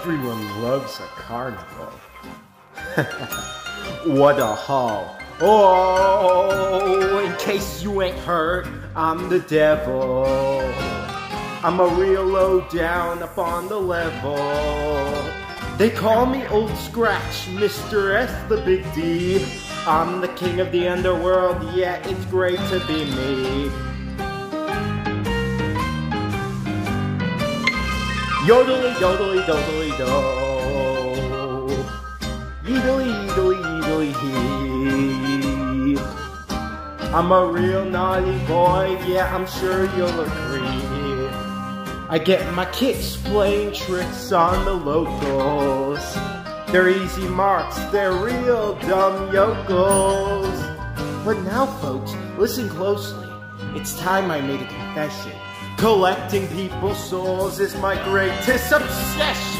Everyone loves a carnival. What a haul. Oh, in case you ain't heard, I'm the devil. I'm a real low down up on the level. They call me Old Scratch, Mr. S the Big D. I'm the king of the underworld, yeah, it's great to be me. Yodely, yodely, dodely, do. Yeedly, yeedly, yeedly, hee. I'm a real naughty boy, yeah, I'm sure you'll agree. I get my kicks playing tricks on the locals. They're easy marks, they're real dumb yokels. But now folks, listen closely. It's time I made a confession. Collecting people's souls is my greatest obsession.